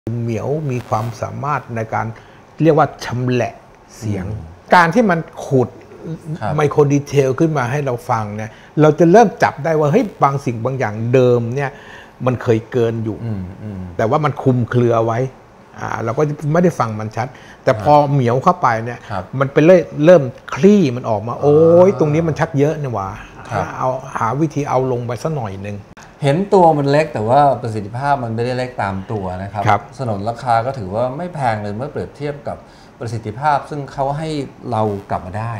เหมียวมีความสามารถในการเรียกว่าชำแหละเสียงการที่มันขุดไมโครดีเทลขึ้นมาให้เราฟังเนี่ยเราจะเริ่มจับได้ว่าเฮ้ยบางสิ่งบางอย่างเดิมเนี่ยมันเคยเกินอยู่แต่ว่ามันคุมเครือไว้เราก็ไม่ได้ฟังมันชัดแต่พอเหมียวเข้าไปเนี่ยมันเป็นเริ่มคลี่มันออกมาโอ้ยตรงนี้มันชักเยอะนี่หว่าเอาหาวิธีเอาลงไปสักหน่อยนึงเห็นตัวมันเล็กแต่ว่าประสิทธิภาพมันไม่ได้เล็กตามตัวนะครับสนนราคาก็ถือว่าไม่แพงเลยเมื่อเปรียบเทียบกับประสิทธิภาพซึ่งเขาให้เรากลับมาได้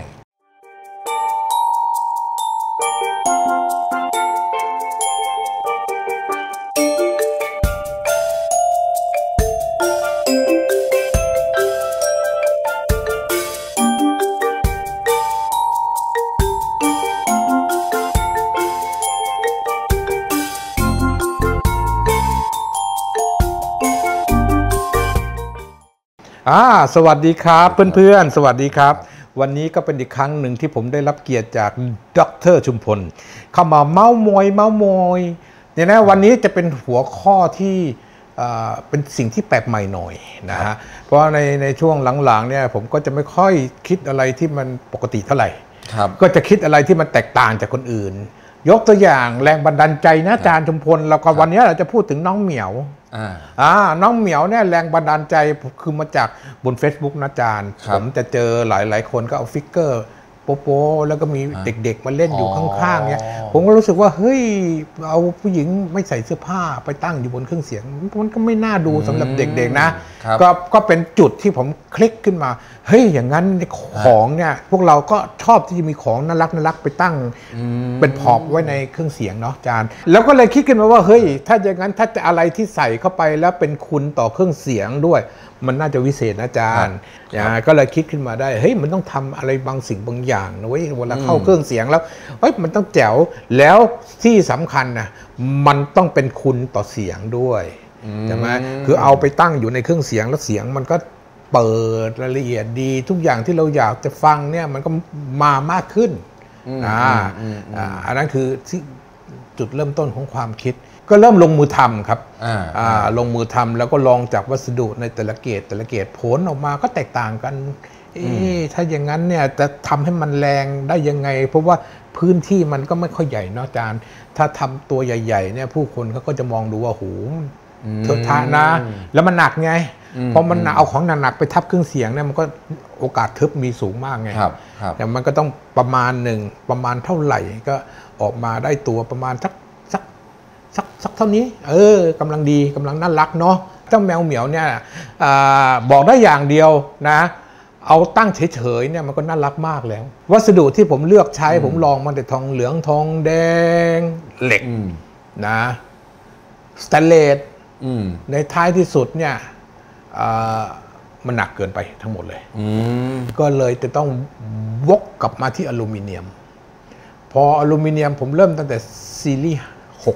สวัสดีครับเพื่อนๆสวัสดีครับวันนี้ก็เป็นอีกครั้งหนึ่งที่ผมได้รับเกียรติจากดร.ชุมพลเข้ามาเม้ามอยเนี่ยนะวันนี้จะเป็นหัวข้อที่เป็นสิ่งที่แปลกใหม่หน่อยนะฮะเพราะในช่วงหลังๆเนี่ยผมก็จะไม่ค่อยคิดอะไรที่มันปกติเท่าไหร่ก็จะคิดอะไรที่มันแตกต่างจากคนอื่นยกตัวอย่างแรงบันดาลใจนะอาจารย์ชุมพลแล้วก็วันนี้เราจะพูดถึงน้องเหมียวน้องเหมียวเนี่ยแรงบันดาลใจคือมาจากบน Facebook นะอาจารย์ผมจะเจอหลายคนก็เอาฟิกเกอร์โป๊ะแล้วก็มีเด็กๆมาเล่นอยู่ข้างๆเนี่ยผมก็รู้สึกว่าเฮ้ยเอาผู้หญิงไม่ใส่เสื้อผ้าไปตั้งอยู่บนเครื่องเสียงมันก็ไม่น่าดูสำหรับเด็กๆนะก็เป็นจุดที่ผมคลิกขึ้นมาเฮ้ยอย่างนั้นของเนี่ยพวกเราก็ชอบที่จะมีของน่ารักไปตั้งเป็นพร็อพไว้ในเครื่องเสียงเนาะอาจารย์แล้วก็เลยคิดขึ้นมาว่าเฮ้ยถ้าอย่างนั้นถ้าจะอะไรที่ใส่เข้าไปแล้วเป็นคุณต่อเครื่องเสียงด้วยมันน่าจะวิเศษนะอาจารย์ก็เลยคิดขึ้นมาได้เฮ้ยมันต้องทำอะไรบางสิ่งบางอย่างนะเว้ยเวลาเข้าเครื่องเสียงแล้วเฮ้ยมันต้องแจ๋วแล้วที่สำคัญนะมันต้องเป็นคุณต่อเสียงด้วยใช่ไหมคือเอาไปตั้งอยู่ในเครื่องเสียงแล้วเสียงมันก็เปิดรายละเอียดดีทุกอย่างที่เราอยากจะฟังเนี่ยมันก็มามากขึ้นอันนั้นคือที่จุดเริ่มต้นของความคิดก็เริ่มลงมือทำครับลงมือทำแล้วก็ลองจากวัสดุในแต่ละเกรดผลออกมาก็แตกต่างกันถ้าอย่างนั้นเนี่ยจะทำให้มันแรงได้ยังไงเพราะว่าพื้นที่มันก็ไม่ค่อยใหญ่เนาะอาจารย์ถ้าทำตัวใหญ่ๆเนี่ยผู้คนเขาก็จะมองดูว่าโหเถอะทะนะแล้วมันหนักไงพอมันเอาของหนักๆไปทับเครื่องเสียงเนี่ยมันก็โอกาสทึบมีสูงมากไงแต่มันก็ต้องประมาณหนึ่งประมาณเท่าไหร่ก็ออกมาได้ตัวประมาณสักเท่านี้กำลังดีกำลังน่ารักเนาะเจ้าแมวเหมียวเนี่ยบอกได้อย่างเดียวนะเอาตั้งเฉยๆเนี่ยมันก็น่ารักมากแล้ววัสดุที่ผมเลือกใช้ผมลองมาแต่ทองเหลืองทองแดงเหล็กนะสแตนเลสในท้ายที่สุดเนี่ยมันหนักเกินไปทั้งหมดเลยก็เลยจะต้องวกกลับมาที่อลูมิเนียมพออลูมิเนียมผมเริ่มตั้งแต่ซีรีส์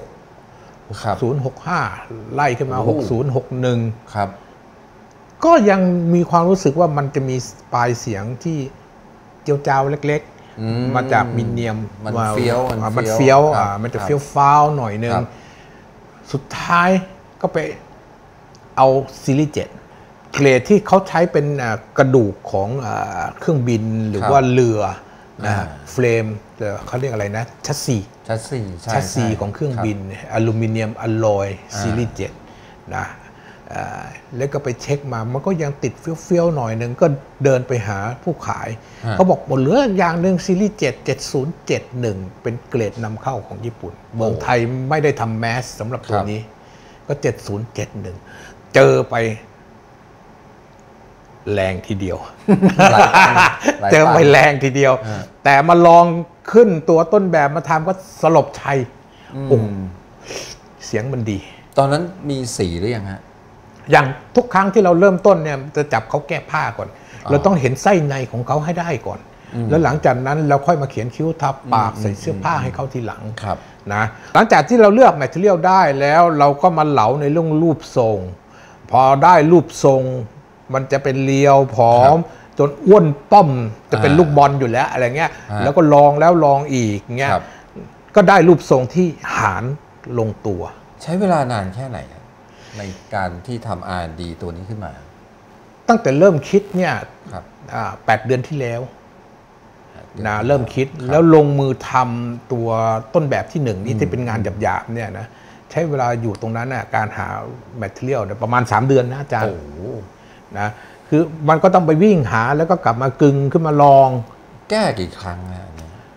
6065ไล่ขึ้นมา6061ครับก็ยังมีความรู้สึกว่ามันจะมีปลายเสียงที่เจียวจ้าวเล็กๆมาจากมิเนียมมันเฟี้ยวมันจะเฟี้ยวฟ้าวหน่อยนึงสุดท้ายก็ไปเอาซีรีส์7เกรดที่เขาใช้เป็นกระดูกของเครื่องบินหรือว่าเรือเฟรมเขาเรียกอะไรนะชัสซีของเครื่องบินอลูมิเนียมอลลอยซีรีส์7นะแล้วก็ไปเช็คมามันก็ยังติดเฟี้ยวๆหน่อยนึงก็เดินไปหาผู้ขายเขาบอกหมดเหลืออย่างหนึ่งซีรีส์7071เป็นเกรดนำเข้าของญี่ปุ่นเมืองไทยไม่ได้ทำแมสสำหรับตัวนี้ก็7071เจอไปแรงทีเดียวเจอไปแรงทีเดียวแต่มาลองขึ้นตัวต้นแบบมาทำก็สลบชัยเสียงมันดีตอนนั้นมีสีหรือยังฮะอย่างทุกครั้งที่เราเริ่มต้นเนี่ยจะจับเขาแก้ผ้าก่อนเราต้องเห็นไส้ในของเขาให้ได้ก่อนแล้วหลังจากนั้นเราค่อยมาเขียนคิ้วทับปากใส่เสื้อผ้าให้เขาทีหลังนะหลังจากที่เราเลือกแมทเทียลได้แล้วเราก็มาเหลาในเรื่องรูปทรงพอได้รูปทรงมันจะเป็นเรียวผอมจนอ้วนป้อมจะเป็นลูกบอลอยู่แล้วอะไรเงี้ยแล้วก็ลองแล้วลองอีกเงี้ยก็ได้รูปทรงที่หารลงตัวใช้เวลานานแค่ไหนในการที่ทำ R&D ตัวนี้ขึ้นมาตั้งแต่เริ่มคิดเนี่ย8 เดือนที่แล้วนะเริ่มคิดแล้วลงมือทำตัวต้นแบบที่1นี่ที่เป็นงานหยาบๆเนี่ยนะใช้เวลาอยู่ตรงนั้นนะการหา material ประมาณ3 เดือนนะอาจารย์นะคือมันก็ต้องไปวิ่งหาแล้วก็กลับมากึงขึ้นมาลองแก้กี่ครั้งนะ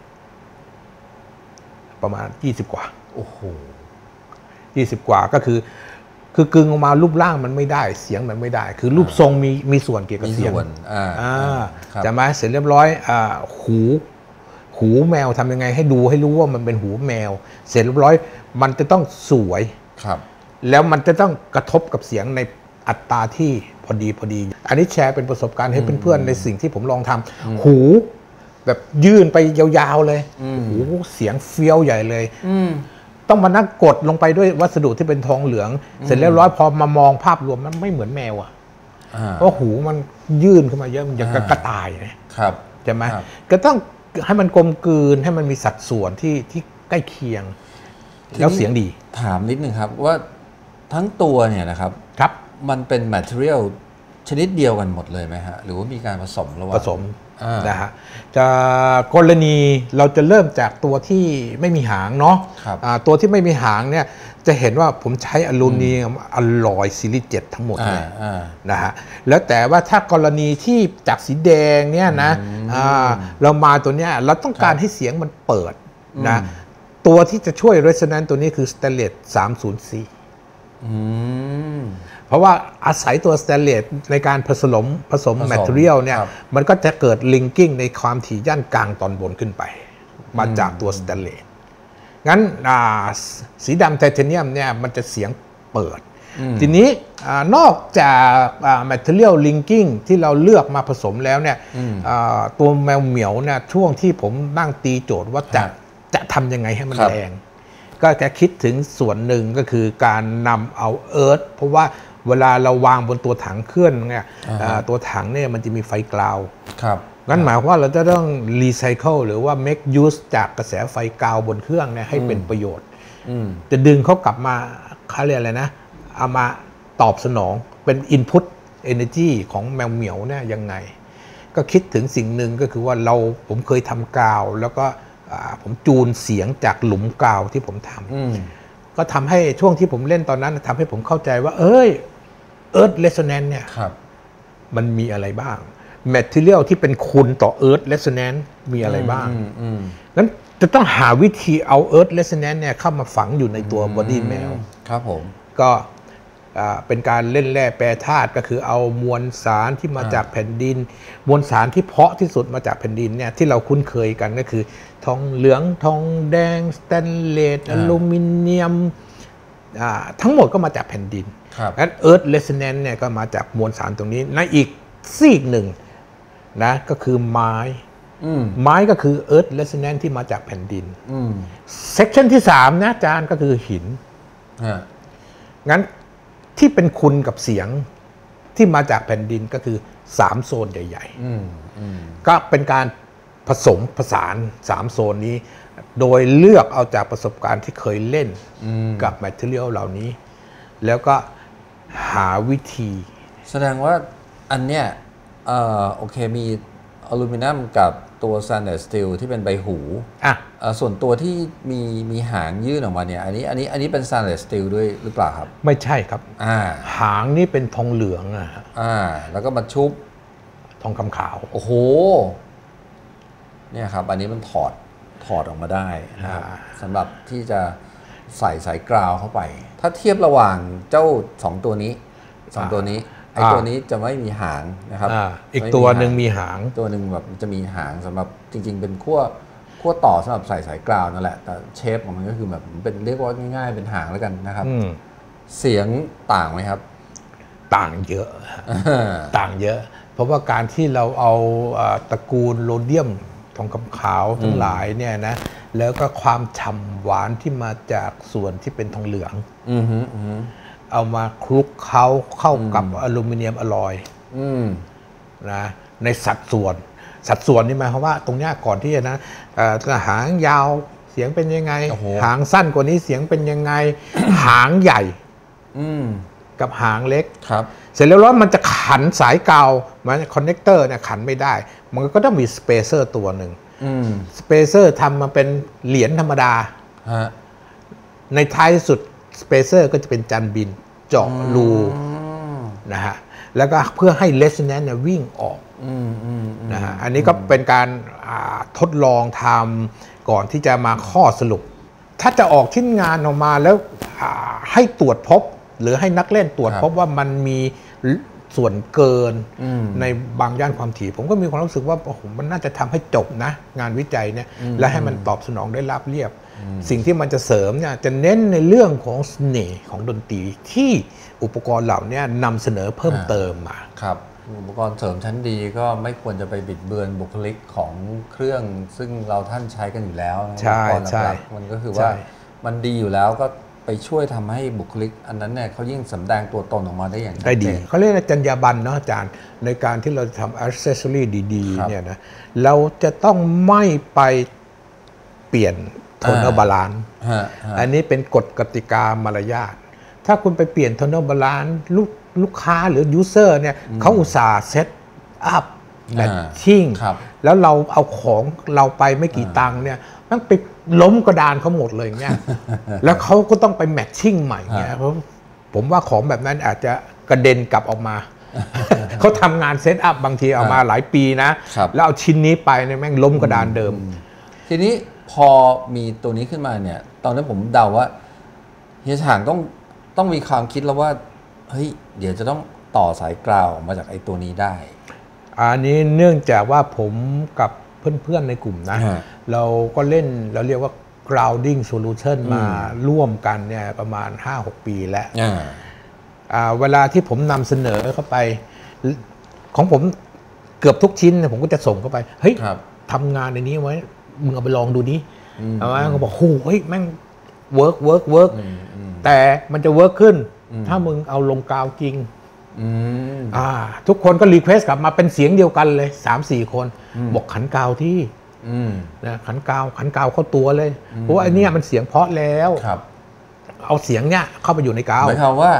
ประมาณ20 กว่าโอ้โห 20 กว่าก็คือกึงออกมารูปร่างมันไม่ได้เสียงมันไม่ได้คือรูปทรงมีส่วนเกี่ยวกับเสียงจะมาเสร็จเรียบร้อยหูแมวทำยังไงให้ดูให้รู้ว่ามันเป็นหูแมวเสร็จเรียบร้อยมันจะต้องสวยครับแล้วมันจะต้องกระทบกับเสียงในอัตราที่พอดีอันนี้แชร์เป็นประสบการณ์ให้เพื่อนๆในสิ่งที่ผมลองทำหูแบบยื่นไปยาวๆเลยหูเสียงเฟี้ยวใหญ่เลยต้องมานั่งกดลงไปด้วยวัสดุที่เป็นทองเหลืองเสร็จเรียบร้อยพอมามองภาพรวมมันไม่เหมือนแมวเพราะหูมันยื่นขึ้นมาเยอะมันอย่างกระต่ายนะครับใช่ไหมก็ต้องให้มันกลมกลืนให้มันมีสัดส่วนที่ใกล้เคียงแล้วเสียงดีถามนิดนึงครับว่าทั้งตัวเนี่ยนะครับมันเป็น material ชนิดเดียวกันหมดเลยไหมฮะหรือว่ามีการผสมระหว่างผสมนะฮะจะกรณีเราจะเริ่มจากตัวที่ไม่มีหางเนาะตัวที่ไม่มีหางเนี่ยจะเห็นว่าผมใช้อลูมิเนียมอลลอยซีรีส์7ทั้งหมดเลยนะฮะแล้วแต่ว่าถ้ากรณีที่จากสีแดงเนี่ยนะเรามาตัวเนี้ยเราต้องการให้เสียงมันเปิดนะตัวที่จะช่วย resonance ตัวนี้คือ Stanley 304เพราะว่าอาศัยตัวสแตนเลสในการผสมแมทเทียลเนี่ยมันก็จะเกิดลิงกิ้งในความถี่ย่านกลางตอนบนขึ้นไปมาจากตัวสแตนเลสงั้นสีดำไทเทเนียมเนี่ยมันจะเสียงเปิดทีนี้นอกจากแมทเทียลลิงกิ้งที่เราเลือกมาผสมแล้วเนี่ยตัวแมวเหมียวเนี่ยช่วงที่ผมนั่งตีโจทย์ว่าจะทำยังไงให้มันแรงก็จะคิดถึงส่วนหนึ่งก็คือการนำเอาเอิร์ธเพราะว่าเวลาเราวางบนตัวถังเคลื่อนเนี่ยตัวถังเนี่ยมันจะมีไฟกราวงั้นหมายความว่าเราจะต้องรีไซเคิลหรือว่า make use จากกระแสไฟกราวบนเครื่องเนี่ยให้เป็นประโยชน์จะดึงเขากลับมาเขาเรียกอะไรนะเอามาตอบสนองเป็น input energy ของแมวเหมียวเนี่ยยังไงก็คิดถึงสิ่งหนึ่งก็คือว่าผมเคยทำกาวแล้วก็ผมจูนเสียงจากหลุมกาวที่ผมทำก็ทำให้ช่วงที่ผมเล่นตอนนั้นทำให้ผมเข้าใจว่าEarth Resonance เนี่ยมันมีอะไรบ้าง Material ที่เป็นคุณต่อ Earth Resonance มีอะไรบ้างงั้นจะต้องหาวิธีเอา Earth Resonance เนี่ยเข้ามาฝังอยู่ในตัว Body แมวครับผมก็เป็นการเล่นแร่แปรธาตุก็คือเอามวลสารที่มาจากแผ่นดินมวลสารที่เพาะที่สุดมาจากแผ่นดินเนี่ยที่เราคุ้นเคยกันก็คือทองเหลืองทองแดงสแตนเลสอลูมิเนียมทั้งหมดก็มาจากแผ่นดินงั้น Earth Resonance เนี่ยก็มาจากมวลสารตรงนี้ในอีกซีกหนึ่งนะก็คือไม้ก็คือ Earth Resonance ที่มาจากแผ่นดินเซกชันที่3นะอาจารย์ก็คือหินงั้นที่เป็นคุณกับเสียงที่มาจากแผ่นดินก็คือ3โซนใหญ่ๆก็เป็นการผสมผสาน3โซนนี้โดยเลือกเอาจากประสบการณ์ที่เคยเล่นกับแมทเทียลเหล่านี้แล้วก็หาวิธีแสดงว่าอันเนี้ยโอเคมีอลูมิเนียมกับตัว Stainless Steel ที่เป็นใบหูส่วนตัวที่มีหางยื่นออกมาเนี่ยอันนี้เป็น Stainless Steel ด้วยหรือเปล่าครับไม่ใช่ครับหางนี่เป็นทองเหลืองแล้วก็มาชุบทองคำขาวโอ้โหเนี่ยครับอันนี้มันถอดออกมาได้นะครับสำหรับที่จะใส่สายกราวเข้าไปถ้าเทียบระหว่างเจ้า2ตัวนี้ไอ้ตัวนี้จะไม่มีหางนะครับอีกตัวหนึ่งมีหางตัวหนึ่งแบบจะมีหางสำหรับจริงๆเป็นขั้วต่อสำหรับใส่สายกราวนั่นแหละแต่เชฟของมันก็คือแบบเป็นเรียกว่าง่ายๆเป็นหางแล้วกันนะครับเสียงต่างไหมครับต่างเยอะต่างเยอะเพราะว่าการที่เราเอาตระกูลโรเดียมทองคำขาวทั้งหลายเนี่ยนะแล้วก็ความฉ่ำหวานที่มาจากส่วนที่เป็นทองเหลืองเอามาคลุกเข้ากับอลูมิเนียมอลลอยนะในสัดส่วนนี่หมายความว่าตรงนี้ก่อนที่จะนะหางยาวเสียงเป็นยังไงหางสั้นกว่านี้เสียงเป็นยังไงหางใหญ่กับหางเล็กครับเสร็จแล้วมันจะขันสายกาวมันคอนเนคเตอร์เนี่ยขันไม่ได้มันก็ต้องมีสเปเซอร์ตัวหนึ่งสเปเซอร์ทำมาเป็นเหรียญธรรมดาในท้ายสุดสเปเซอร์ก็จะเป็นจานบินเจาะรูนะฮะแล้วก็เพื่อให้เลสเนนเนี่ยวิ่งออกนะฮะอันนี้ก็เป็นการทดลองทำก่อนที่จะมาข้อสรุปถ้าจะออกชิ้นงานออกมาแล้วให้ตรวจพบหรือให้นักเล่นตรวจพบว่ามันมีส่วนเกินในบางย่านความถี่ผมก็มีความรู้สึกว่าโอ้โหมันน่าจะทำให้จบนะงานวิจัยเนี่ยและให้มันตอบสนองได้ราบเรียบสิ่งที่มันจะเสริมเนี่ยจะเน้นในเรื่องของเสน่ห์ของดนตรีที่อุปกรณ์เหล่านี้นำเสนอเพิ่มเติมมาครับอุปกรณ์เสริมชั้นดีก็ไม่ควรจะไปบิดเบือนบุคลิกของเครื่องซึ่งเราท่านใช้กันอยู่แล้วใช่ใช่มันก็คือว่ามันดีอยู่แล้วก็ไปช่วยทำให้บุคลิกอันนั้นเนี่ยเขายิ่งสำแดงตัวตนออกมาได้อย่างชัดเจนเขาเรียกจรรยาบรรณเนาะอาจารย์ในการที่เราทำอัซเซสซอรี่ดีๆเนี่ยนะเราจะต้องไม่ไปเปลี่ยนโทนบาลานซ์อันนี้เป็นกฎกติกามารยาทถ้าคุณไปเปลี่ยนโทนบาลานซ์ลูกค้าหรือยูเซอร์เนี่ยเขาอุตส่าห์เซตอัพแมทชิ่งแล้วเราเอาของเราไปไม่กี่ตังค์เนี่ยมันไปล้มกระดานเขาหมดเลยเงี้ยแล้วเขาก็ต้องไปแมทชิ่งใหม่เงี้ยเพราะผมว่าของแบบนั้นอาจจะกระเด็นกลับออกมาเขาทำงานเซตอัพบางทีเอามาหลายปีนะแล้วเอาชิ้นนี้ไปเนี่ยแม่งล้มกระดานเดิมทีนี้พอมีตัวนี้ขึ้นมาเนี่ยตอนนั้นผมเดาว่าเฮียฉางต้องมีความคิดแล้วว่าเฮ้ยเดี๋ยวจะต้องต่อสายกราวมาจากไอ้ตัวนี้ได้อันนี้เนื่องจากว่าผมกับเพื่อนๆในกลุ่มนะเราก็เล่นเราเรียกว่า grounding solution มาร่วมกันเนี่ยประมาณ 5-6 ปีแล้วเวลาที่ผมนำเสนอเข้าไปของผมเกือบทุกชิ้นผมก็จะส่งเข้าไปเฮ้ยทำงานในนี้ไว้มึงเอาไปลองดูนี้เอาไว้เขาบอกโอ้ยแม่งเวิร์กแต่มันจะเวิร์กขึ้นถ้ามึงเอาลงกาวจริงทุกคนก็รีเควสกลับมาเป็นเสียงเดียวกันเลย 3-4 คนบอกขันกาวที่นะขันกาวเข้าตัวเลยเพราะว่าไอ้นี่มันเสียงเพราะแล้วเอาเสียงเนี้ยเข้าไปอยู่ในกาวหมายความว่า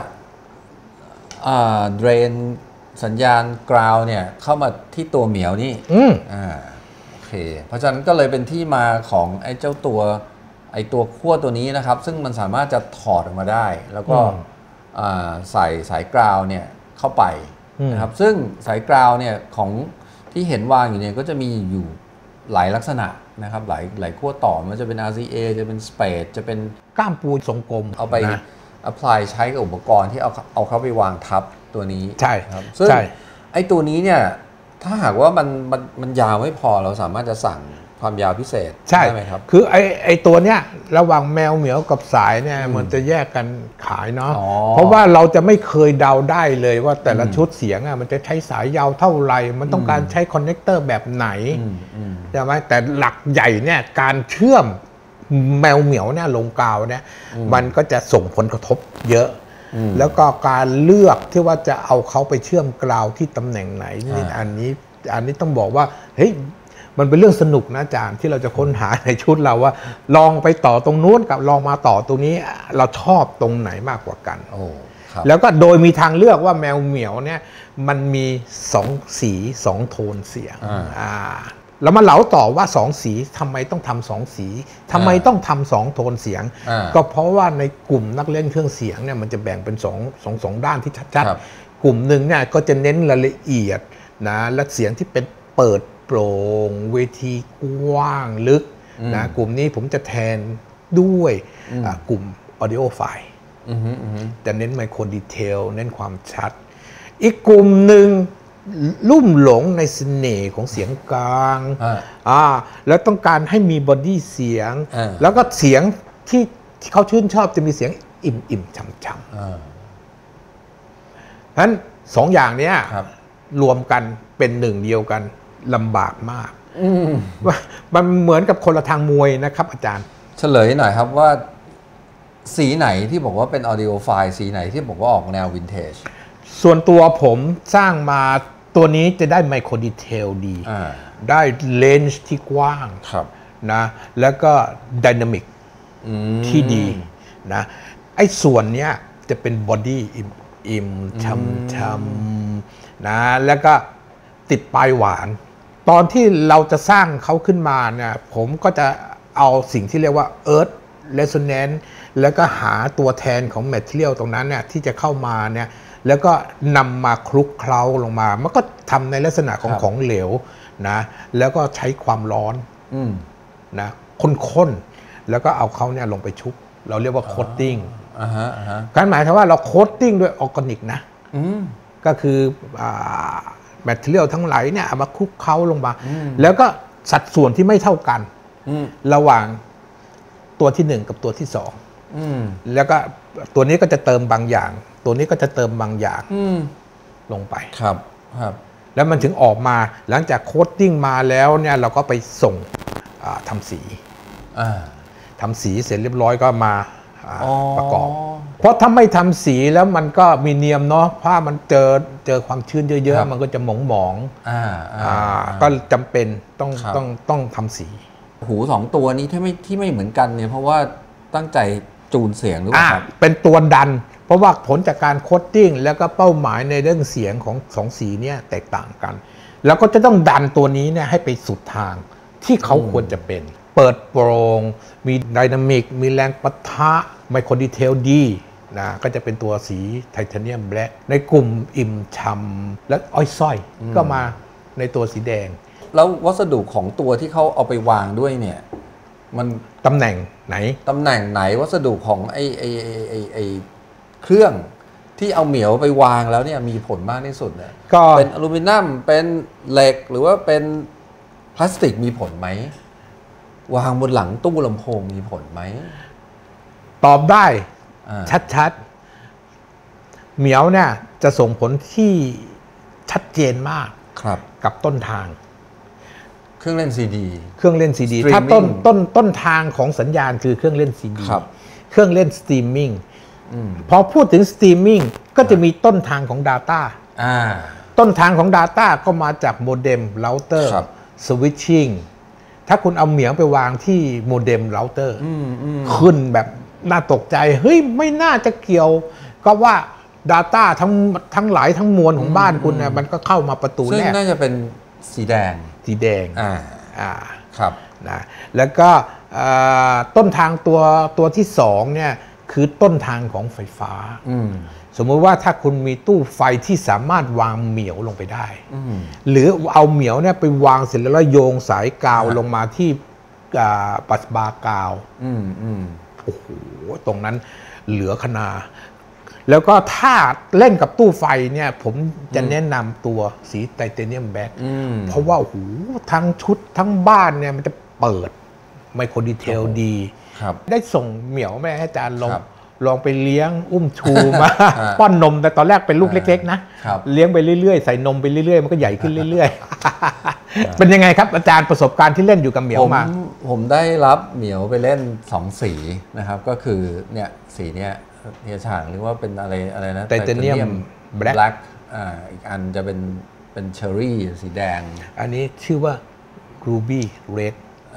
เดรนสัญญาณกราวเนี่ยเข้ามาที่ตัวเหมียวนี่โอเคเพราะฉะนั้นก็เลยเป็นที่มาของไอ้เจ้าตัวขั้วตัวนี้นะครับซึ่งมันสามารถจะถอดออกมาได้แล้วก็ใส่สายกราวเนี่ยเข้าไปนะครับซึ่งสายกราวเนี่ยของที่เห็นวางอยู่เนี่ยก็จะมีอยู่หลายลักษณะนะครับหลายขั้วต่อมันจะเป็น RCA จะเป็น Spade จะเป็นก้ามปูทรงกลมเอาไป apply ใช้กับอุปกรณ์ที่เอาเข้าไปวางทับตัวนี้ใช่ครับซึ่งไอ้ตัวนี้เนี่ยถ้าหากว่ามันยาวไม่พอเราสามารถจะสั่งความยาวพิเศษใช่ไหมครับคือไอตัวเนี้ยระหว่างแมวเหมียวกับสายเนี่ยมันจะแยกกันขายเนาะเพราะว่าเราจะไม่เคยเดาได้เลยว่าแต่ละชุดเสียงมันจะใช้สายยาวเท่าไหร่มันต้องการใช้คอนเนคเตอร์แบบไหนใช่ไหมแต่หลักใหญ่เนี่ยการเชื่อมแมวเหมียวเนี่ยลงกาวเนี่ยมันก็จะส่งผลกระทบเยอะแล้วก็การเลือกที่ว่าจะเอาเขาไปเชื่อมกราวที่ตำแหน่งไหนนี่อันนี้ต้องบอกว่าเฮ้ยมันเป็นเรื่องสนุกนะอาจารย์ที่เราจะค้นหาในชุดเราว่าลองไปต่อตรงนู้นกับลองมาต่อตรงนี้เราชอบตรงไหนมากกว่ากันแล้วก็โดยมีทางเลือกว่าแมวเหมียวเนี่ยมันมี2 สี2 โทนเสียงแล้วมาเล่าต่อว่า2 สีทำไมต้องทำ2 สีทำไมต้องทำ2 โทนเสียงก็เพราะว่าในกลุ่มนักเล่นเครื่องเสียงเนี่ยมันจะแบ่งเป็น2ด้านที่ชัดๆกลุ่มหนึ่งเนี่ยก็จะเน้นรายละเอียดนะและเสียงที่เป็นเปิดโปร่งเวทีกว้างลึกนะกลุ่มนี้ผมจะแทนด้วยกลุ่ม audio file จะเน้นไมโครดีเทลเน้นความชัดอีกกลุ่มหนึ่งลุ่มหลงในเสน่ห์ของเสียงกลางแล้วต้องการให้มีบอดี้เสียงแล้วก็เสียงที่เขาชื่นชอบจะมีเสียงอิ่มๆช่ำๆเพราะฉะนั้น2 อย่างนี้รวมกันเป็นหนึ่งเดียวกันลำบากมากมันเหมือนกับคนละทางมวยนะครับอาจารย์เฉลยหน่อยครับว่าสีไหนที่บอกว่าเป็น audio file สีไหนที่บอกว่าออกแนววินเทจส่วนตัวผมสร้างมาตัวนี้จะได้ไมโครดีเทลดีได้เลนส์ที่กว้างนะแล้วก็ไดนามิกที่ดีนะไอ้ส่วนเนี้ยจะเป็นบอดี้อิ่มช่ำๆนะแล้วก็ติดปลายหวานตอนที่เราจะสร้างเขาขึ้นมาเนี่ยผมก็จะเอาสิ่งที่เรียกว่า Earth Resonance แล้วก็หาตัวแทนของ Material ตรงนั้นเนี่ยที่จะเข้ามาเนี่ยแล้วก็นำมาคลุกเคล้าลงมามันก็ทำในลักษณะของของเหลวนะแล้วก็ใช้ความร้อนนะข้นๆแล้วก็เอาเขาเนี่ยลงไปชุบเราเรียกว่าโคตติ้งการหมายถึงว่าเราโคตติ้งด้วยออร์แกนิกนะก็คือแมทเทียลทั้งหลายเนี่ยเอามาคลุกเคล้าลงมาแล้วก็สัดส่วนที่ไม่เท่ากันระหว่างตัวที่1กับตัวที่2แล้วก็ตัวนี้ก็จะเติมบางอย่างตัวนี้ก็จะเติมบางอย่างลงไปครับแล้วมันถึงออกมาหลังจากโคตติ้งมาแล้วเนี่ยเราก็ไปส่งทำสีเสร็จเรียบร้อยก็มาประกอบเพราะถ้าไม่ทำสีแล้วมันก็มีเนียมเนาะผ้ามันเจอความชื้นเยอะๆมันก็จะหมองก็จำเป็นต้องทำสีหู2ตัวนี้ที่ไม่เหมือนกันเนี่ยเพราะว่าตั้งใจจูนเสียงหรือเปล่าครับเป็นตัวดันเพราะว่าผลจากการโคตติ้งแล้วก็เป้าหมายในเรื่องเสียงของ2สีเนี่ยแตกต่างกันแล้วก็จะต้องดันตัวนี้เนี่ยให้ไปสุดทางที่เขาควรจะเป็นเปิดโปร่งมีไดนามิกมีแรงปะทะไมโครดีเทลดีนะก็จะเป็นตัวสีไทเทเนียมแบล็กในกลุ่มอิ่มช่ำและอ้อยส้อยก็มาในตัวสีแดงแล้ววัสดุของตัวที่เขาเอาไปวางด้วยเนี่ยมันตำแหน่งไหนวัสดุของไอเครื่องที่เอาเหมียวไปวางแล้วเนี่ยมีผลมากที่สุดเนี่ยก็เป็นอลูมิเนียมเป็นเหล็กหรือว่าเป็นพลาสติกมีผลไหมวางบนหลังตู้ลำโพงมีผลไหมตอบได้ชัดเหมียวเนี่ยจะส่งผลที่ชัดเจนมากกับต้นทางเครื่องเล่นซีดีถ้าต้นทางของสัญญาณคือเครื่องเล่นซีดีเครื่องเล่นสตรีมมิ่งพอพูดถึงสตรีมมิ่งก็จะมีต้นทางของ Data ต้นทางของ Data ก็มาจากโมเด็มเราเตอร์สวิตชิ่งถ้าคุณเอาเหมียวไปวางที่โมเด็มเราเตอร์ขึ้นแบบน่าตกใจเฮ้ยไม่น่าจะเกี่ยวก็ว่า Data ทั้งหลายทั้งมวลของบ้านคุณเนี่ยมันก็เข้ามาประตูแรกซึ่งน่าจะเป็นสีแดงครับนะแล้วก็ต้นทางตัวที่2เนี่ยคือต้นทางของไฟฟ้าสมมติว่าถ้าคุณมีตู้ไฟที่สามารถวางเหมียวลงไปได้หรือเอาเหมียวเนี่ยไปวางเสร็จแล้วโยงสายกาวลงมาที่ปัสบากาวโอ้โหตรงนั้นเหลือขนาแล้วก็ถ้าเล่นกับตู้ไฟเนี่ยผมจะแนะนำตัวสีไทเทเนียมแบล็คเพราะว่าโอ้โหทั้งชุดทั้งบ้านเนี่ยมันจะเปิดไมโครดีเทลดีได้ส่งเหมียวแม่ให้อาจารย์ลองไปเลี้ยงอุ้มชูมาป้อนนมแต่ตอนแรกเป็นลูกเล็กๆนะเลี้ยงไปเรื่อยๆใส่นมไปเรื่อยๆมันก็ใหญ่ขึ้นเรื่อยๆเป็นยังไงครับอาจารย์ประสบการณ์ที่เล่นอยู่กับเหมียวมาผมได้รับเหมียวไปเล่น2สีนะครับก็คือเนี่ยสีเนี้ยเฮียฉางหรือว่าเป็นอะไรนะไทเทเนียมแบล็คอีกอันจะเป็นเชอร์รี่สีแดงอันนี้ชื่อว่า Ruby Red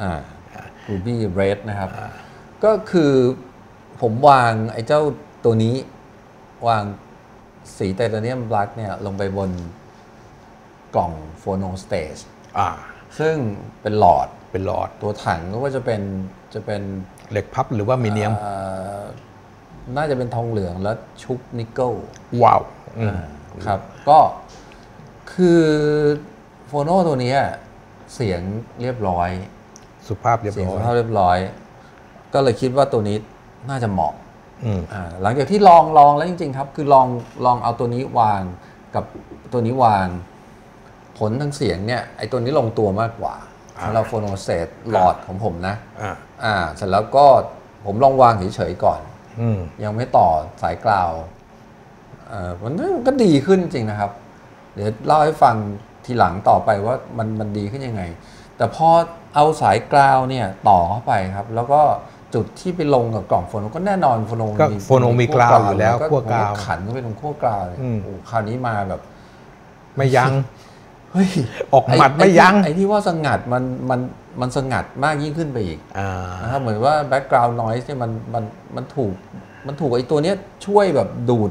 Ruby Red นะครับก็คือผมวางไอ้เจ้าตัวนี้วางสีไทเทเนียมแบล็คเนี่ยลงไปบนกล่องโฟโนสเตจซึ่งเป็นหลอดตัวถังก็จะเป็นเหล็กพับหรือว่ามีเนียมน่าจะเป็นทองเหลืองและชุบนิกเกิลว้าวครับก็คือโฟโนตัวนี้เสียงเรียบร้อยสุภาพเรียบร้อยก็เลยคิดว่าตัวนี้น่าจะเหมาะหลังจากที่ลองแล้วจริงๆครับคือลองเอาตัวนี้วางกับตัวนี้วางผลทางเสียงเนี่ยไอตัวนี้ลงตัวมากกว่าสำหรับโฟโนเซตหลอดของผมนะเสร็จแล้วก็ผมลองวางเฉยๆก่อนยังไม่ต่อสายกราวมันก็ดีขึ้นจริงนะครับเดี๋ยวเล่าให้ฟังทีหลังต่อไปว่ามันดีขึ้นยังไงแต่พอเอาสายกราวเนี่ยต่อเข้าไปครับแล้วก็จุดที่ไปลงกับกล่องโฟโนก็แน่นอนโฟโนมีกราวอยู่แล้วขั้วกราวขันก็เป็นตรงขั้วกราวเลยโอ้คราวนี้มาแบบไม่ยั้งเฮ้ยออกหมัดไม่ยั้งไอ้ที่ว่าสงัดมันสงัดมากยิ่งขึ้นไปอีกนะครับเหมือนว่าแบ็กกราวด์นอยส์เนี่ยมันถูกไอ้ตัวเนี้ยช่วยแบบดูด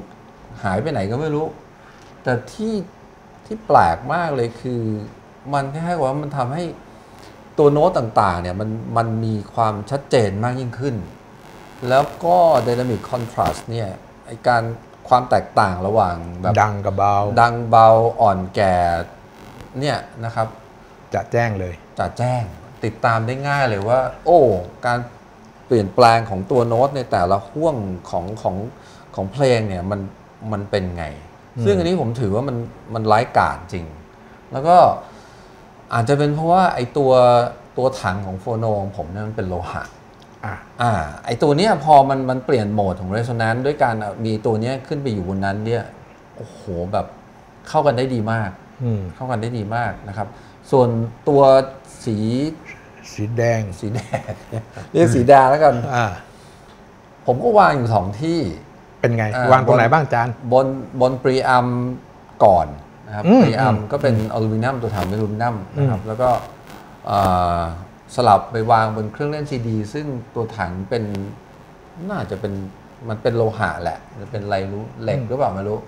หายไปไหนก็ไม่รู้แต่ที่แปลกมากเลยคือมันคล้ายๆว่ามันทำให้ตัวโน้ตต่างๆเนี่ยมันมีความชัดเจนมากยิ่งขึ้นแล้วก็ Dynamic Contrast เนี่ยไอการความแตกต่างระหว่างแบบดังกับเบาดังเบาอ่อนแก่เนี่ยนะครับจะแจ้งเลยจะแจ้งติดตามได้ง่ายเลยว่าโอ้การเปลี่ยนแปลงของตัวโน้ตในแต่ละห่วงของเพลงเนี่ยมันเป็นไงซึ่งอันนี้ผมถือว่ามันไร้กาจจริงแล้วก็อาจจะเป็นเพราะว่าไอตัวถังของโฟโนของผมเนี่ยมันเป็นโลหะไอตัวเนี้ยพอมันเปลี่ยนโหมดของ Resonance ด้วยการมีตัวเนี้ยขึ้นไปอยู่บนนั้นเนี่ยโอ้โหแบบเข้ากันได้ดีมากเข้ากันได้ดีมากนะครับส่วนตัวสีแดงเรียกสีแดงแล้วกันผมก็วางอยู่2ที่เป็นไงวางตรงไหนบ้างจานบนปรีอัมก่อนนะครับปรีอัมก็เป็นอลูมิเนียมตัวถังเป็นอลูมิเนียมนะครับแล้วก็สลับไปวางบนเครื่องเล่นซีดีซึ่งตัวถังเป็นน่าจะเป็นมันเป็นโลหะแหละมันเป็นอะไรรู้เหล็กหรือเปล่าไม่รู้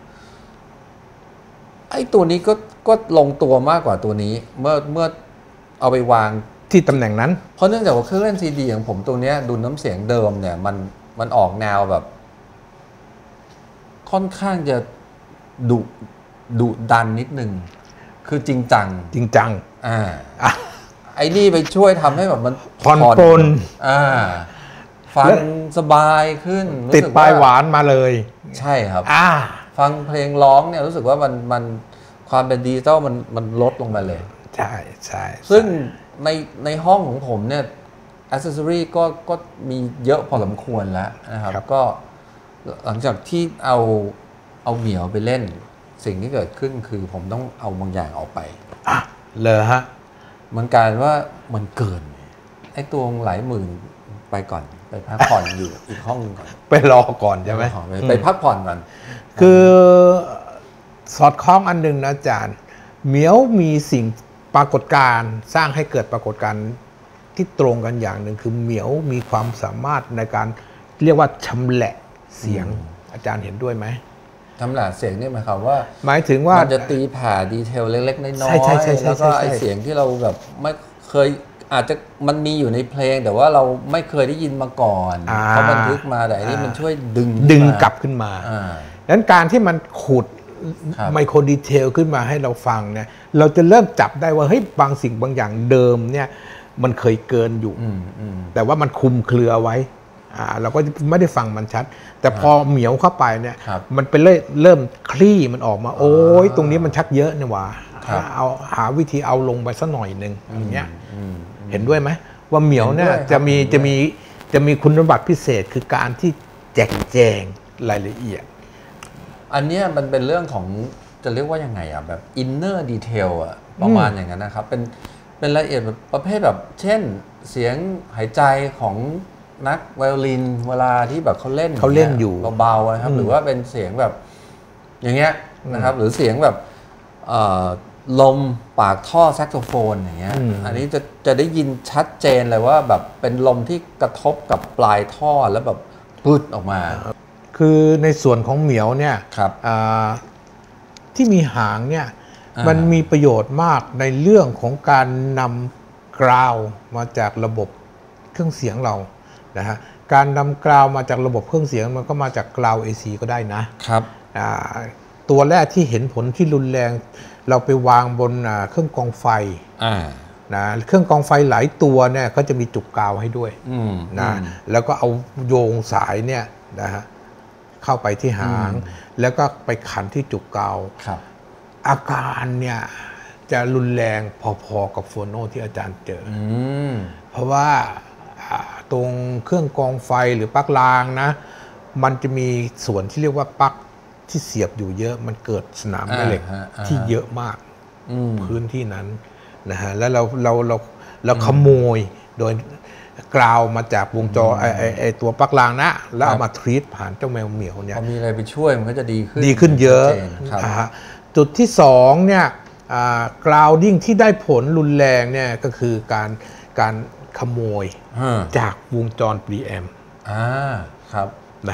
ไอ้ตัวนี้ก็ลงตัวมากกว่าตัวนี้เมื่อเอาไปวางที่ตำแหน่งนั้นเพราะเนื่องจากว่าเครื่องเล่นซีดีของผมตัวนี้ดุลน้ำเสียงเดิมเนี่ยมันออกแนวแบบค่อนข้างจะดุดันนิดนึงคือจริงจังไอ้นี่ไปช่วยทำให้แบบมันผ่อนปลนฟังสบายขึ้นติดปลายหวานมาเลยใช่ครับฟังเพลงร้องเนี่ยรู้สึกว่ามันความเป็นดิจิตอลมันลดลงไปเลยใช่ซึ่งในห้องของผมเนี่ยแอคเซสซอรี่ก็มีเยอะพอสมควรแล้วนะครับก็หลังจากที่เอาเหมียวไปเล่นสิ่งที่เกิดขึ้นคือผมต้องเอาบางอย่างออกไปเลยฮะมันกลายว่ามันเกินไอ้ตัวหลายหมื่นไปก่อนไปพักผ่อนอยู่อีกห้องก่อนไปรอก่อนใช่ไหมไปพักผ่อนก่อนคือสอดคล้องอันหนึ่งนะอาจารย์เหมียวมีสิ่งปรากฏการณ์สร้างให้เกิดปรากฏการณ์ที่ตรงกันอย่างหนึ่งคือเหมียวมีความสามารถในการเรียกว่าชำแหละเสียงอาจารย์เห็นด้วยไหมชำแหละเสียงนี่หมายความว่าหมายถึงว่ามันจะตีผ่าดีเทลเล็กๆน้อยๆแล้วก็ไอเสียงที่เราแบบไม่เคยอาจจะมันมีอยู่ในเพลงแต่ว่าเราไม่เคยได้ยินมาก่อนเขาบันทึกมาแต่อันนี้มันช่วยดึงกลับขึ้นมาดังนั้นการที่มันขุดไมโครดีเทลขึ้นมาให้เราฟังเนี่ยเราจะเริ่มจับได้ว่าเฮ้ยบางสิ่งบางอย่างเดิมเนี่ยมันเคยเกินอยู่แต่ว่ามันคุมเครือไว้เราก็ไม่ได้ฟังมันชัดแต่พอเหมียวเข้าไปเนี่ยมันเป็นเริ่มคลี่มันออกมาโอ้ยตรงนี้มันชักเยอะเนี่ยว่าเอาหาวิธีเอาลงไปสักหน่อยนึงอย่างเงี้ยเห็นด้วยไหมว่าเหมียวเนี่ยจะมีคุณสมบัติพิเศษคือการที่แจกแจงรายละเอียดอันนี้มันเป็นเรื่องของจะเรียกว่ายังไงอ่ะแบบอินเนอร์ดีเทลอ่ะประมาณอย่างนั้นนะครับเป็นรายละเอียดแบบประเภทแบบเช่นเสียงหายใจของนักไวโอลินเวลาที่แบบเขาเล่นอยู่เบาๆนะครับหรือว่าเป็นเสียงแบบอย่างเงี้ยนะครับหรือเสียงแบบลมปากท่อแซกโซโฟนอย่างเงี้ยอันนี้จะได้ยินชัดเจนเลยว่าแบบเป็นลมที่กระทบกับปลายท่อแล้วแบบปืดออกมาคือในส่วนของเหมียวเนี่ยที่มีหางเนี่ยมันมีประโยชน์มากในเรื่องของการนำกราวมาจากระบบเครื่องเสียงเรานะฮะการนำกราวมาจากระบบเครื่องเสียงมันก็มาจากกราว AC ก็ได้นะครับตัวแรกที่เห็นผลที่รุนแรงเราไปวางบนเครื่องกรองไฟนะเครื่องกรองไฟหลายตัวเนี่ยก็จะมีจุกกาวให้ด้วยนะแล้วก็เอาโยงสายเนี่ยนะฮะเข้าไปที่หางแล้วก็ไปขันที่จุกกาวอาการเนี่ยจะรุนแรงพอๆกับโฟโนที่อาจารย์เจอเพราะว่าตรงเครื่องกรองไฟหรือปลั๊กรางนะมันจะมีส่วนที่เรียกว่าปลั๊กที่เสียบอยู่เยอะมันเกิดสนามแม่เหล็กที่เยอะมากพื้นที่นั้นนะฮะแล้วเราขโมยโดยกราวมาจากวงจรไอตัวปลั๊กรางนะแล้วเอามาทรีตผ่านเจ้าแมวเหมียวเนี่ยพอมีอะไรไปช่วยมันก็จะดีขึ้นเยอะจุดที่2เนี่ยกราวดิ้งที่ได้ผลรุนแรงเนี่ยก็คือการขโมยจากวงจร preamp ครับนะฮะ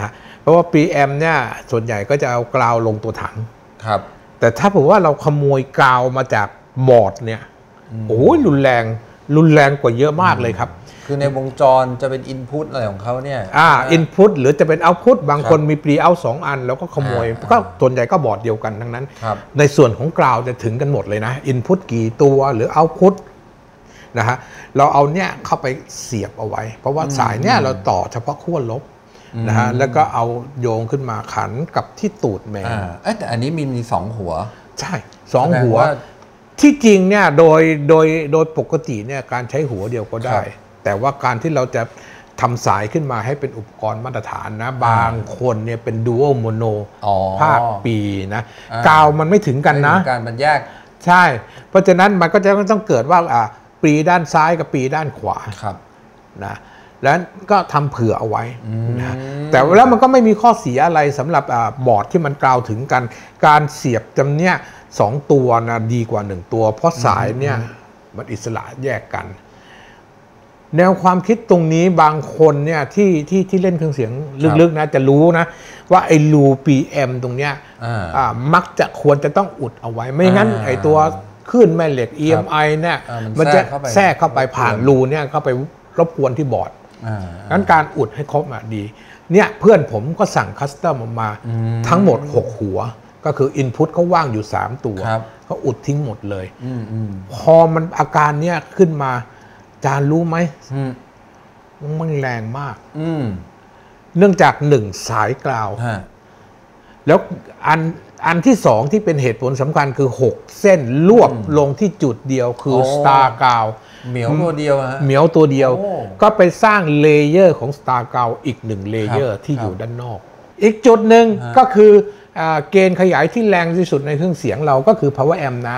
เพราะว่า PM เนี่ยส่วนใหญ่ก็จะเอากาวลงตัวถังครับแต่ถ้าผมว่าเราขโมยกาวมาจากบอร์ดเนี่ยโอ้ยรุนแรงกว่าเยอะมากเลยครับคือในวงจรจะเป็นอินพุตอะไรของเขาเนี่ยอินพุตหรือจะเป็นเอาพุตบางคนมีปรีเอา2 อันแล้วก็ขโมยก็ส่วนใหญ่ก็บอร์ดเดียวกันทั้งนั้นในส่วนของกราวจะถึงกันหมดเลยนะอินพุตกี่ตัวหรือเอาพุตนะฮะเราเอาเนี่ยเข้าไปเสียบเอาไว้เพราะว่าสายเนี่ยเราต่อเฉพาะขั้วลบนะฮะแล้วก็เอาโยงขึ้นมาขันกับที่ตูดแมวแต่อันนี้มี2 หัวใช่2 หัวที่จริงเนี่ยโดยปกติเนี่ยการใช้หัวเดียวก็ได้แต่ว่าการที่เราจะทำสายขึ้นมาให้เป็นอุปกรณ์มาตรฐานนะบางคนเนี่ยเป็นดูอัลโมโนภาคปีนะกาวมันไม่ถึงกันนะการมันแยกใช่เพราะฉะนั้นมันก็จะต้องเกิดว่าปีด้านซ้ายกับปีด้านขวานะแล้วก็ทำเผื่อเอาไว้นะแต่แล้วมันก็ไม่มีข้อเสียอะไรสำหรับบอร์ดที่มันกาวถึงกันการเสียบจำเนี่ย2 ตัวนะดีกว่า1 ตัวเพราะสายเนี่ยมันอิสระแยกกันแนวความคิดตรงนี้บางคนเนี่ยที่เล่นเครื่องเสียงลึกๆนะจะรู้นะว่าไอ้รู PM ตรงเนี้ยมักจะควรจะต้องอุดเอาไว้ไม่งั้นไอ้ตัวคลื่นแม่เหล็ก EMI เนี่ยมันจะแทรกเข้าไปผ่านรูเนี่ยเข้าไปรบกวนที่บอร์ดงั้นการอุดให้ครบดีเนี่ยเพื่อนผมก็สั่งคัสตอมออกมาทั้งหมด6 หัวก็คือ Input เขาว่างอยู่3 ตัวเขาอุดทิ้งหมดเลยพอมันอาการเนี้ยขึ้นมาจานรู้ไหมมันแรงมากเนื่องจาก1 สายกราวแล้วอันที่2ที่เป็นเหตุผลสำคัญคือ6 เส้นรวบลงที่จุดเดียวคือสตาร์กาวเหมียวตัวเดียวเหมียวตัวเดียวก็ไปสร้างเลเยอร์ของสตาร์กาวอีก1 เลเยอร์ที่อยู่ด้านนอกอีกจุดหนึ่งก็คือเกณฑ์ขยายที่แรงที่สุดในเครื่องเสียงเราก็คือ power amp นะ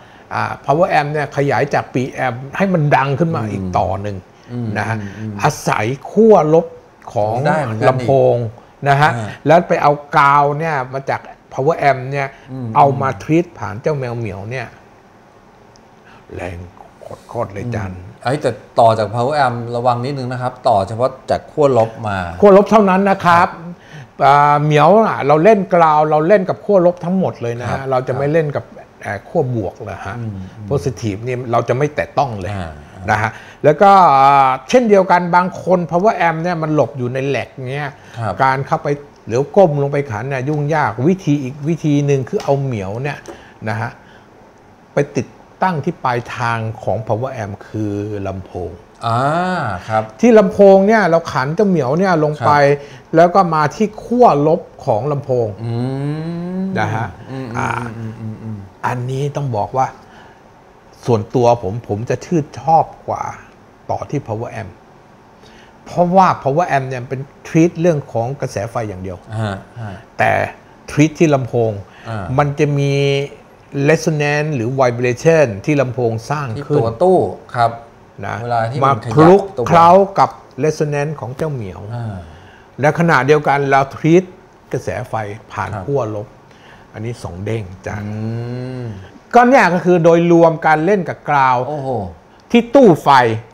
power amp เนี่ยขยายจาก PM ให้มันดังขึ้นมาอีกต่อหนึ่งนะฮะอาศัยขั้วลบของลำโพงนะฮะแล้วไปเอากาวเนี่ยมาจาก power amp เนี่ยเอามาทรีตผ่านเจ้าแมวเหมียวเนี่ยแรงโคตรเลยจันแต่ต่อจาก power amp ระวังนิดนึงนะครับต่อเฉพาะจากขั้วลบมาขั้วลบเท่านั้นนะครับเหมียวเราเล่นกราวเราเล่นกับขั้วลบทั้งหมดเลยนะฮะเราจะไม่เล่นกับขั้วบวกนะฮะ positive นี่เราจะไม่แตะต้องเลยนะฮะแล้วก็เช่นเดียวกันบางคน power amp เนี่ยมันหลบอยู่ในแหลกเงี้ยการเข้าไปหรือก้มลงไปขันเนี่ยยุ่งยากอีกวิธีหนึ่งคือเอาเหมียวเนี่ยนะฮะไปติดตั้งที่ปลายทางของ power amp คือลำโพงครับที่ลำโพงเนี่ยเราขันเจ้าเหมียวเนี่ยลงไปแล้วก็มาที่ขั้วลบของลำโพงนะฮะอันนี้ต้องบอกว่าส่วนตัวผมจะชื่นชอบกว่าต่อที่ power amp เพราะว่า power amp เนี่ยเป็นทรีตเรื่องของกระแสไฟอย่างเดียวแต่ทรีตที่ลำโพงมันจะมี resonance หรือ vibration ที่ลำโพงสร้างขึ้นตัวตู้ครับนะมาคลุกเคล้ากับ resonance ของเจ้าเหมียวและขณะเดียวกันเราทรีตกระแสไฟผ่านขั้วลบอันนี้2 เด้งจังก็เนี่ยก็คือโดยรวมการเล่นกับกราวที่ตู้ไฟ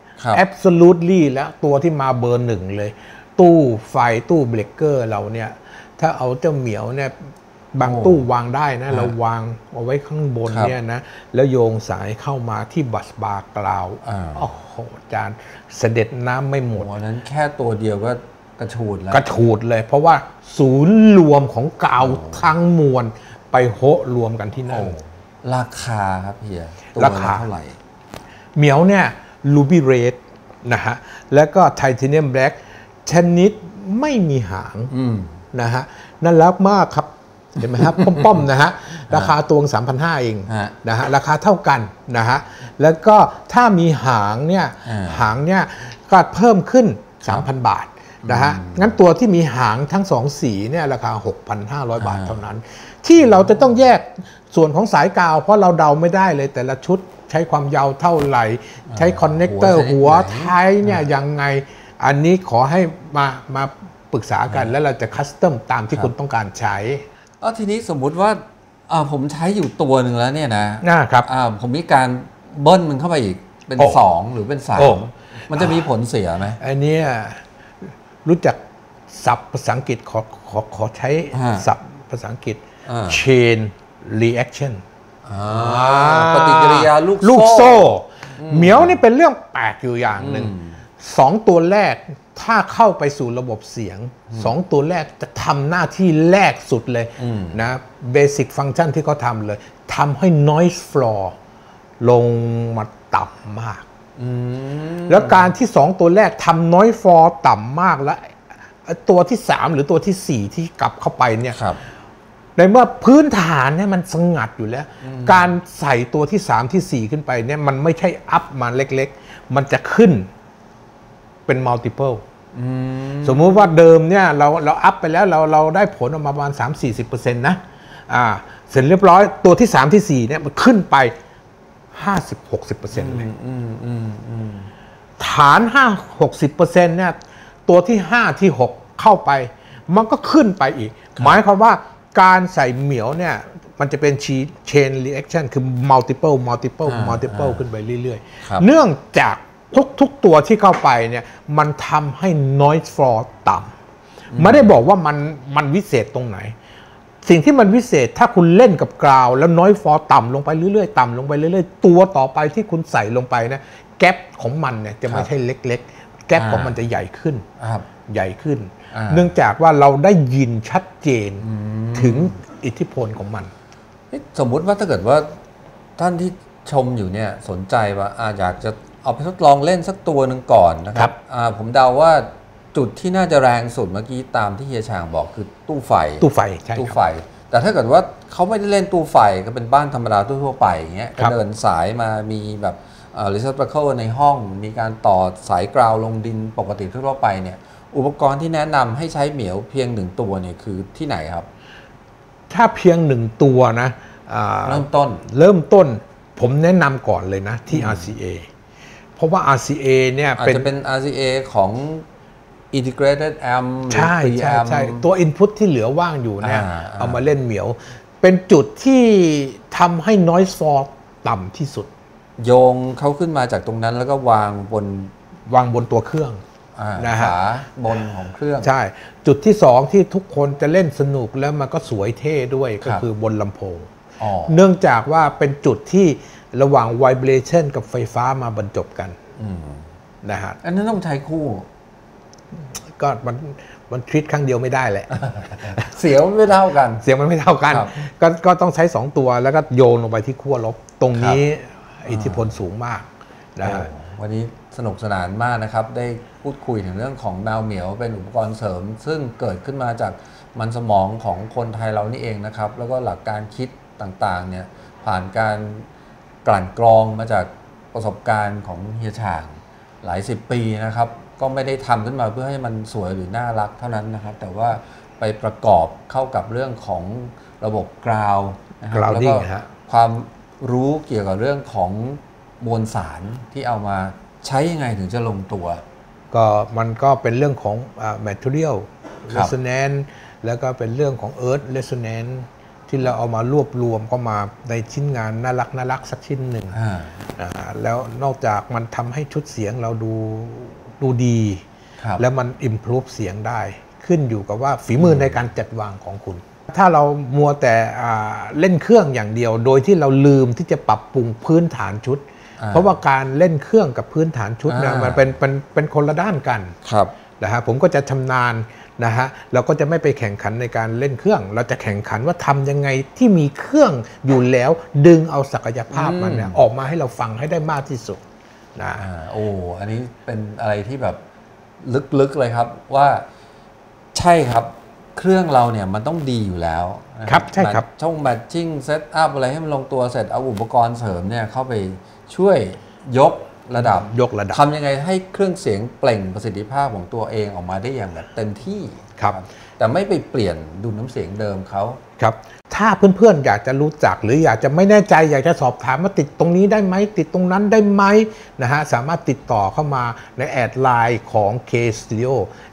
absolutely แล้วตัวที่มาเบอร์ 1เลยตู้ไฟตู้เบรกเกอร์เราเนี่ยถ้าเอาเจ้าเหมียวเนี่ยบางตู้วางได้นะเราวางเอาไว้ข้างบนเนี่ยนะแล้วโยงสายเข้ามาที่บัสบาร์กราวโอ้โหอาจารย์เสด็จน้ำไม่หมดนั้นแค่ตัวเดียวก็กระชูดแล้วกระชูดเลยเพราะว่าศูนย์รวมของกาวทั้งมวลไปโหรวมกันที่นั่นราคาครับเฮียตัวราคาเท่าไหร่เหมียวเนี่ยรูบี้เรดนะฮะแล้วก็ไทเทเนียมแบล็กชนิดไม่มีหางนะฮะน่ารักมากครับเห็นไหมครับป้อมๆนะฮะราคาตัว 3,500 เองนะฮะราคาเท่ากันนะฮะแล้วก็ถ้ามีหางเนี่ยก็เพิ่มขึ้น 3,000 บาทนะฮะงั้นตัวที่มีหางทั้ง2 สีเนี่ยราคา 6,500 บาทเท่านั้นที่เราจะต้องแยกส่วนของสายกาวเพราะเราเดาไม่ได้เลยแต่ละชุดใช้ความยาวเท่าไหร่ใช้คอนเนคเตอร์หัวท้ายเนี่ยยังไงอันนี้ขอให้มาปรึกษากันแล้วเราจะคัสตอมตามที่คุณต้องการใช้ทีนี้สมมุติว่าผมใช้อยู่ตัวหนึ่งแล้วเนี่ยนะครับผมมีการเบิ้ลมันเข้าไปอีกเป็น2หรือเป็น3มันจะมีผลเสียไหมอันนี้รู้จักศัพท์ภาษาอังกฤษขอใช้ศัพท์ภาษาอังกฤษ chain reaction ปฏิกิริยาลูกโซ่เหมียวนี่เป็นเรื่องแปลกอยู่อย่างหนึ่ง2 ตัวแรกถ้าเข้าไปสู่ระบบเสียง2 ตัวแรกจะทำหน้าที่แรกสุดเลยนะเบสิกฟังก์ชันที่เขาทำเลยทำให้ noise floor ลงมาต่ำมากแล้วการที่2 ตัวแรกทำ noise floor ต่ำมากแล้วตัวที่3หรือตัวที่4ที่กลับเข้าไปเนี่ยในเมื่อพื้นฐานเนี่ยมันสงัดอยู่แล้วการใส่ตัวที่3ที่4ขึ้นไปเนี่ยมันไม่ใช่อัพมาเล็กๆมันจะขึ้นเป็น multiple สมมุติว่าเดิมเนี่ยเราอัพไปแล้วเราได้ผลออกมาประมาณ 30-40% นะเสร็จเรียบร้อยตัวที่3ที่4เนี่ยมันขึ้นไป 50-60% เลยฐาน 50-60% เนี่ยตัวที่5ที่6เข้าไปมันก็ขึ้นไปอีกหมายความว่าการใส่เหมียวเนี่ยมันจะเป็น chain reaction คือ multiple ขึ้นไปเรื่อยๆเนื่องจากทุกตัวที่เข้าไปเนี่ยมันทำให้ noise floor ต่ำไม่ได้บอกว่ามันวิเศษตรงไหนสิ่งที่มันวิเศษถ้าคุณเล่นกับกราวแล้ว noise floor ต่ำลงไปเรื่อยๆต่ำลงไปเรื่อยๆตัวต่อไปที่คุณใส่ลงไปนะแก๊ปของมันเนี่ยจะไม่ใช่เล็กๆแก๊ปของมันจะใหญ่ขึ้นเนื่องจากว่าเราได้ยินชัดเจนถึงอิทธิพลของมันสมมุติว่าถ้าเกิดว่าท่านที่ชมอยู่เนี่ยสนใจว่าอยากจะเอาไปทดลองเล่นสักตัวหนึ่งก่อนนะครับผมเดาว่าจุดที่น่าจะแรงสุดเมื่อกี้ตามที่เฮียช่างบอกคือตู้ไฟใช่ตู้ไฟแต่ถ้าเกิดว่าเขาไม่ได้เล่นตู้ไฟก็เป็นบ้านธรรมดาทั่วไปอย่างเงี้ยก็เดินสายมามีแบบreceptacle ในห้องมีการต่อสายกราวลงดินปกติทั่วไปเนี่ยอุปกรณ์ที่แนะนำให้ใช้เหมียวเพียง1 ตัวเนี่ยคือที่ไหนครับถ้าเพียง1 ตัวนะเริ่มต้นผมแนะนำก่อนเลยนะที่ RCA เพราะว่า RCA เนี่ยอาจจะเป็น RCA ของ integrated amp ใช่ตัว input ที่เหลือว่างอยู่เนี่ยเอามาเล่นเหมียวเป็นจุดที่ทำให้ noise floor ต่ำที่สุดโยงเขาขึ้นมาจากตรงนั้นแล้วก็วางบนตัวเครื่องนะฮะบนของเครื่องใช่จุดที่2ที่ทุกคนจะเล่นสนุกแล้วมันก็สวยเท่ด้วยก็คือบนลำโพงเนื่องจากว่าเป็นจุดที่ระหว่าง vibration กับไฟฟ้ามาบรรจบกันนะฮะอันนั้นต้องใช้คู่ก็มันทริตครั้งเดียวไม่ได้แหละเสียงมันไม่เท่ากันก็ต้องใช้2 ตัวแล้วก็โยนลงไปที่ขั้วลบตรงนี้อิทธิพลสูงมากนะวันนี้สนุกสนานมากนะครับได้พูดคุยถึงเรื่องของแมวเหมียวเป็นอุปกรณ์เสริมซึ่งเกิดขึ้นมาจากมันสมองของคนไทยเรานี่เองนะครับแล้วก็หลักการคิดต่างๆเนี่ยผ่านการกลั่นกรองมาจากประสบการณ์ของเฮียช่างหลาย10 ปีนะครับก็ไม่ได้ทำขึ้นมาเพื่อให้มันสวยหรือน่ารักเท่านั้นนะครับแต่ว่าไปประกอบเข้ากับเรื่องของระบบกราวนะครับแล้วก็ความรู้เกี่ยวกับเรื่องของมวลสารที่เอามาใช้ยังไงถึงจะลงตัวก็มันก็เป็นเรื่องของmaterial resonance แล้วก็เป็นเรื่องของ earth resonance ที่เราเอามารวบรวมเข้ามาในชิ้นงานน่ารักสักชิ้นหนึ่งแล้วนอกจากมันทำให้ชุดเสียงเราดูดีแล้วมัน improve เสียงได้ขึ้นอยู่กับว่าฝีมือในการจัดวางของคุณถ้าเรามัวแต่เล่นเครื่องอย่างเดียวโดยที่เราลืมที่จะปรับปรุงพื้นฐานชุดเพราะว่าการเล่นเครื่องกับพื้นฐานชุดเนี่ยมันเป็นคนละด้านกันนะฮะผมก็จะชำนาญนะฮะเราก็จะไม่ไปแข่งขันในการเล่นเครื่องเราจะแข่งขันว่าทำยังไงที่มีเครื่องอยู่แล้วดึงเอาศักยภาพมันเนี่ยออกมาให้เราฟังให้ได้มากที่สุดนะอันนี้เป็นอะไรที่แบบลึกๆเลยครับว่าใช่ครับเครื่องเราเนี่ยมันต้องดีอยู่แล้วครับใช่ครับช่องแมทชิ่งเซตอัพอะไรให้มันลงตัวเสร็จเอาอุปกรณ์เสริมเนี่ยเข้าไปช่วยยกระดับทำยังไงให้เครื่องเสียงเปล่งประสิทธิภาพของตัวเองออกมาได้อย่างแบบเต็มที่ครับแต่ไม่ไปเปลี่ยนดุลน้ำเสียงเดิมเขาครับถ้าเพื่อนๆอยากจะรู้จักหรืออยากจะไม่แน่ใจอยากจะสอบถามว่าติดตรงนี้ได้ไหมติดตรงนั้นได้ไหมนะฮะสามารถติดต่อเข้ามาในแอดไลน์ของ K Studio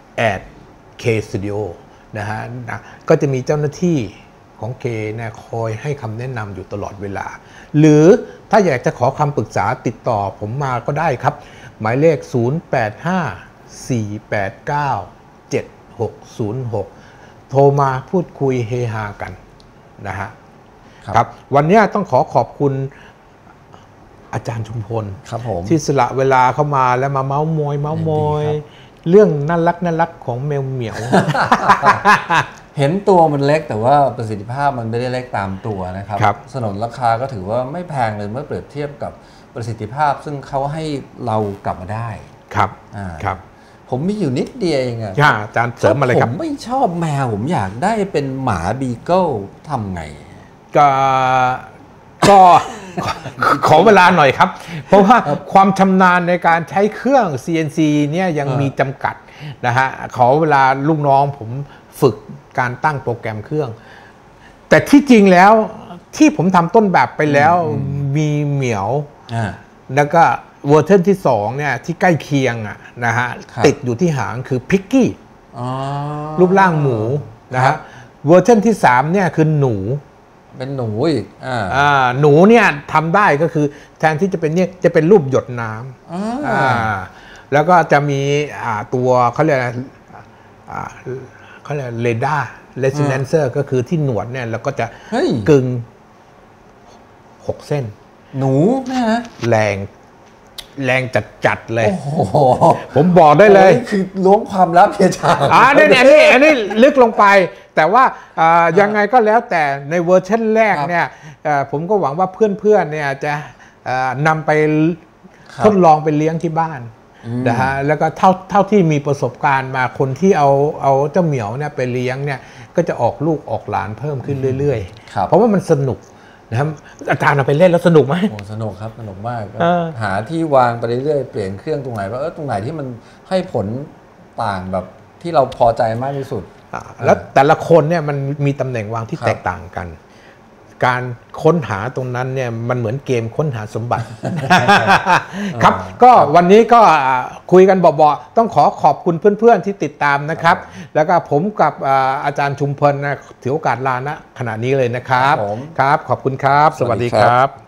@K Studio นะฮะก็จะมีเจ้าหน้าที่ของ K เนี่ยคอยให้คำแนะนำอยู่ตลอดเวลาหรือถ้าอยากจะขอคำปรึกษาติดต่อผมมาก็ได้ครับหมายเลข 0854897666 2606 โทรมาพูดคุยเฮฮากันนะฮะครับวันนี้ต้องขอบคุณอาจารย์ชุมพลครับผมที่สละเวลาเข้ามาแล้วมาเม้ามอยเรื่องน่ารักของแมวเหมียวเห็นตัวมันเล็กแต่ว่าประสิทธิภาพมันไม่ได้เล็กตามตัวนะครับสนนราคาก็ถือว่าไม่แพงเลยเมื่อเปรียบเทียบกับประสิทธิภาพซึ่งเขาให้เรากลับมาได้ครับผมมีอยู่นิดเดียวเองอะอาจารย์เสริมอะไรครับผมไม่ชอบแมวผมอยากได้เป็นหมาบีเกิลทำไงก็ขอเวลาหน่อยครับเพราะว่าความชำนาญในการใช้เครื่อง CNC เนี่ยยังมีจำกัดนะฮะขอเวลาลูกน้องผมฝึกการตั้งโปรแกรมเครื่องแต่ที่จริงแล้วที่ผมทำต้นแบบไปแล้วมีเหมียวแล้วก็เวอร์ชันที่2เนี่ยที่ใกล้เคียงนะฮะติดอยู่ที่หางคือพิกกี้รูปร่างหมูนะฮะเวอร์ชันที่3เนี่ยคือหนูเป็นหนูอีกหนูเนี่ยทำได้ก็คือแทนที่จะเป็นเนี่ยจะเป็นรูปหยดน้ำแล้วก็จะมีตัวเขาเรียกเรดาร์เรซิเนนเซอร์ก็คือที่หนวดเนี่ยแล้วก็จะกึ่ง6 เส้นหนูนะแรงจัดเลยผมบอกได้เลยคือล้วงความลับเพียชาอันนี้ลึกลงไปแต่ว่ายังไงก็แล้วแต่ในเวอร์ชันแรกเนี่ยผมก็หวังว่าเพื่อนๆเนี่ยจะนำไปทดลองไปเลี้ยงที่บ้านนะฮะแล้วก็เท่าที่มีประสบการณ์มาคนที่เอาเจ้าเหมียวเนี่ยไปเลี้ยงเนี่ยก็จะออกลูกออกหลานเพิ่มขึ้นเรื่อยๆเพราะว่ามันสนุกนะครับอาจารย์เอาไปเล่นแล้วสนุกไหมสนุกครับสนุกมากหาที่วางไปเรื่อยๆเปลี่ยนเครื่องตรงไหนว่าตรงไหนที่มันให้ผลต่างแบบที่เราพอใจมากที่สุดแล้วแต่ละคนเนี่ยมันมีตำแหน่งวางที่แตกต่างกันการค้นหาตรงนั้นเนี่ยมันเหมือนเกมค้นหาสมบัติครับก็วันนี้ก็คุยกันเบาๆต้องขอบคุณเพื่อนๆที่ติดตามนะครับแล้วก็ผมกับอาจารย์ชุมพลถือโอกาสลาณขณะนี้เลยนะครับครับขอบคุณครับสวัสดีครับ